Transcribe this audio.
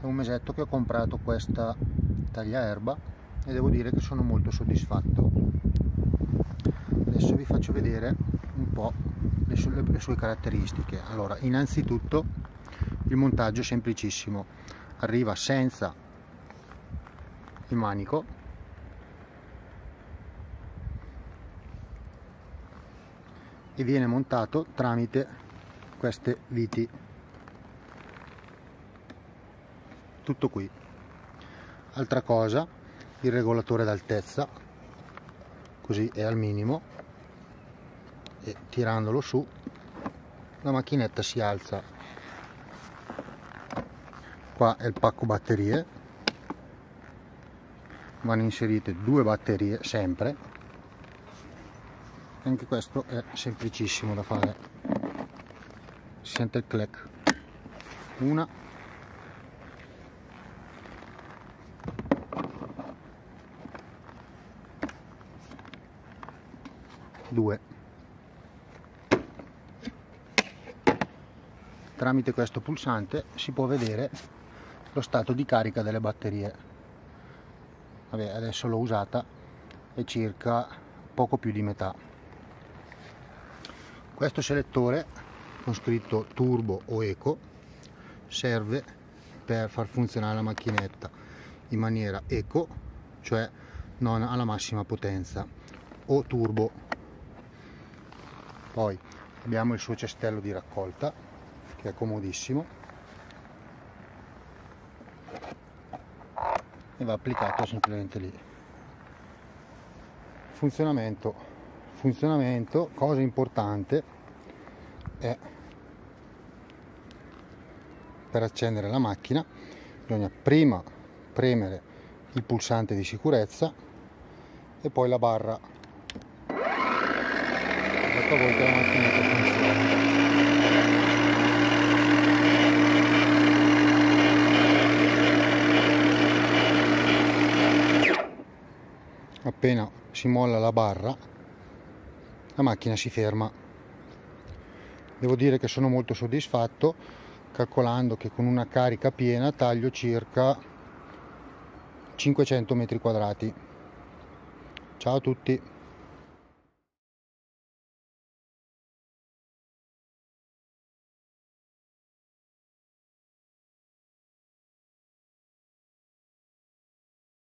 È un mesetto che ho comprato questa tagliaerba e devo dire che sono molto soddisfatto. Adesso vi faccio vedere un po' le sue caratteristiche. Allora, innanzitutto il montaggio è semplicissimo, arriva senza il manico e viene montato tramite queste viti. Tutto qui. Altra cosa, il regolatore d'altezza, così è al minimo, e tirandolo su la macchinetta si alza. Qua è il pacco batterie, vanno inserite 2 batterie sempre. Anche questo è semplicissimo da fare, si sente il click. Una, 2. Tramite questo pulsante si può vedere lo stato di carica delle batterie. Vabbè, adesso l'ho usata, è circa poco più di metà. Questo selettore con scritto turbo o eco serve per far funzionare la macchinetta in maniera eco, cioè non alla massima potenza, o turbo. Poi abbiamo il suo cestello di raccolta che è comodissimo e va applicato semplicemente lì. Funzionamento, cosa importante è: per accendere la macchina bisogna prima premere il pulsante di sicurezza e poi la barra. Ecco a voi che la macchinetta funziona. Appena si molla la barra, la macchina si ferma. Devo dire che sono molto soddisfatto, calcolando che con una carica piena taglio circa 500 metri quadrati. Ciao a tutti!